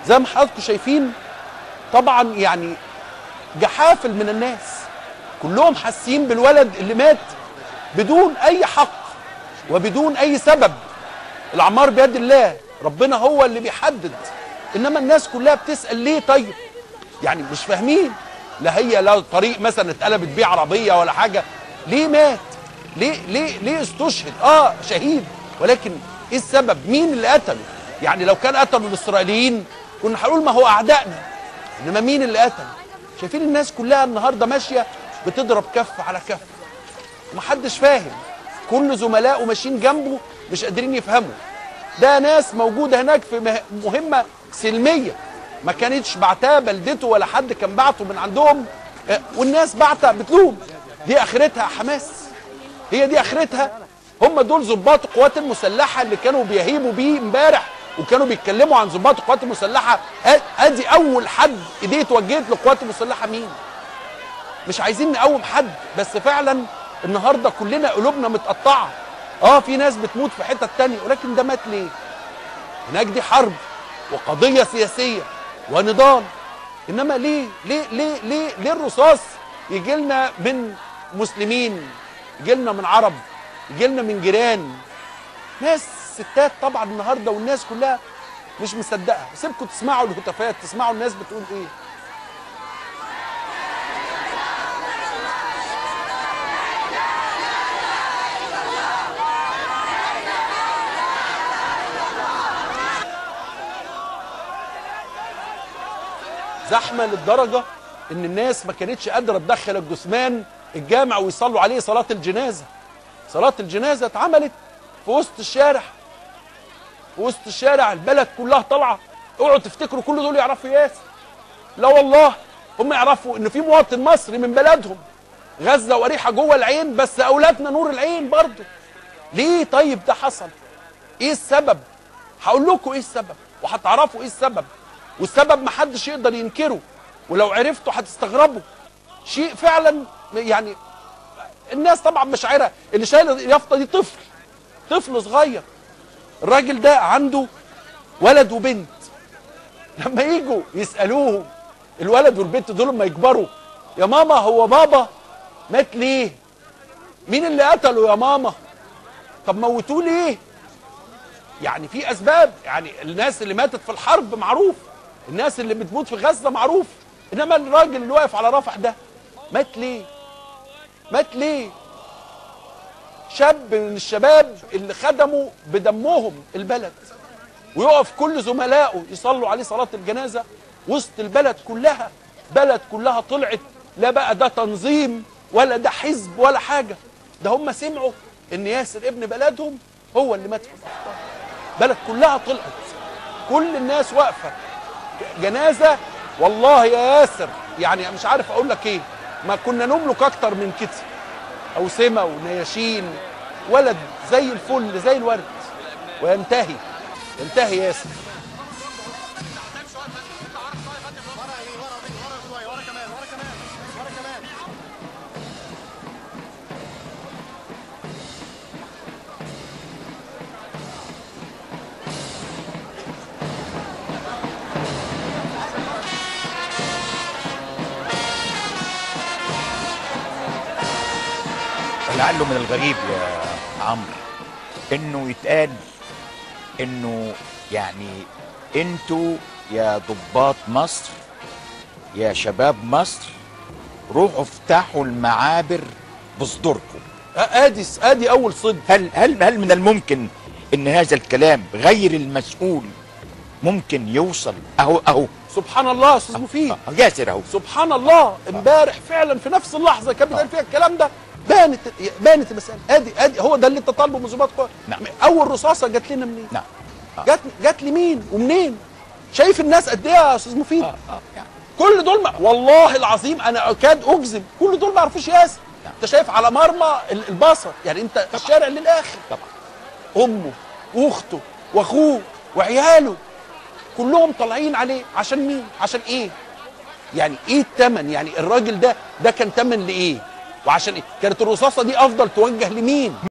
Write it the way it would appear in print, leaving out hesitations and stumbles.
زي ما حضراتكم شايفين طبعا يعني جحافل من الناس كلهم حاسين بالولد اللي مات بدون اي حق وبدون اي سبب. الاعمار بيد الله، ربنا هو اللي بيحدد، انما الناس كلها بتسأل ليه؟ طيب يعني مش فاهمين. لا هي لا طريق مثلا اتقلبت بيه عربيه ولا حاجه، ليه مات؟ ليه استشهد؟ شهيد، ولكن ايه السبب؟ مين اللي قتله؟ يعني لو كان قتلوا الاسرائيليين كنا هنقول ما هو اعدائنا، انما مين اللي قتله؟ شايفين الناس كلها النهارده ماشيه بتضرب كف على كف، ومحدش فاهم، كل زملائه ماشيين جنبه مش قادرين يفهموا. ده ناس موجوده هناك في مهمه سلميه، ما كانتش بعتها بلدته ولا حد كان بعته من عندهم، والناس بعتها بتلوم. دي اخرتها حماس، هي دي اخرتها. هم دول ضباط القوات المسلحه اللي كانوا بيهيبوا بيه امبارح وكانوا بيتكلموا عن ضباط القوات المسلحه. ادي اول حد ايديه اتوجهت للقوات المسلحه مين؟ مش عايزين نقوم حد، بس فعلا النهارده كلنا قلوبنا متقطعه. في ناس بتموت في حتت تانية، ولكن ده مات ليه؟ هناك دي حرب وقضيه سياسيه ونضال، انما ليه الرصاص يجي لنا من مسلمين، يجي لنا من عرب، يجي لنا من جيران، ناس ستات طبعا النهارده، والناس كلها مش مصدقه. سيبكم تسمعوا الهتافات، تسمعوا الناس بتقول ايه. زحمه للدرجه ان الناس ما كانتش قادره تدخل الجثمان الجامع ويصلوا عليه صلاه الجنازه. صلاه الجنازه اتعملت في وسط الشارع، في وسط الشارع، البلد كلها طالعه. اوعوا تفتكروا كل دول يعرفوا ياسر، لا والله، هم يعرفوا ان في مواطن مصري من بلدهم غزه واريحه جوه العين، بس اولادنا نور العين برضه. ليه طيب ده حصل؟ ايه السبب؟ هقول لكم ايه السبب وهتعرفوا ايه السبب، والسبب محدش يقدر ينكره، ولو عرفتوا هتستغربوا. شيء فعلا يعني الناس طبعا مش عارفه. اللي شايل اليافطه دي طفل صغير. الراجل ده عنده ولد وبنت، لما يجوا يسالوه الولد والبنت دول لما يكبروا، يا ماما هو بابا مات ليه؟ مين اللي قتله يا ماما؟ طب موتوه ليه؟ يعني في اسباب، يعني الناس اللي ماتت في الحرب معروف، الناس اللي بتموت في غزه معروف، انما الراجل اللي واقف على رفح ده مات ليه؟ مات ليه؟ شاب من الشباب اللي خدموا بدمهم البلد، ويقف كل زملائه يصلوا عليه صلاه الجنازه وسط البلد كلها. بلد كلها طلعت، لا بقى ده تنظيم ولا ده حزب ولا حاجه، ده هم سمعوا ان ياسر ابن بلدهم هو اللي مات في الاخطار. بلد كلها طلعت، كل الناس واقفه جنازه. والله يا ياسر يعني مش عارف اقول لك ايه، ما كنا نملك اكتر من كده، اوسمه ونياشين، ولد زي الفل زي الورد، وينتهي ياسر. لعله من الغريب يا عمرو انه يتقال انه يعني انتوا يا ضباط مصر يا شباب مصر روحوا افتحوا المعابر بصدوركم. ادي اول صدق. هل من الممكن ان هذا الكلام غير المسؤول ممكن يوصل؟ اهو سبحان الله يا استاذ مفيد، ياسر اهو سبحان الله. امبارح فعلا في نفس اللحظه كان بيتقال فيها الكلام ده بانت المساله. ادي هو ده اللي انت طالبه من ضباط القوات. نعم. اول رصاصه جت لنا منين؟ نعم. جت لمين ومنين؟ شايف الناس قد ايه يا استاذ مفيد؟ يعني كل دول والله العظيم انا اكاد اجزم كل دول ما يعرفوش ياسر. نعم. انت شايف على مرمى البصر، يعني انت طبعا. الشارع للاخر طبعا، امه واخته واخوه وعياله كلهم طالعين عليه. عشان مين؟ عشان ايه؟ يعني ايه الثمن؟ يعني الراجل ده كان ثمن لايه؟ وعشان ايه؟ كانت الرصاصه دي افضل توجه لمين؟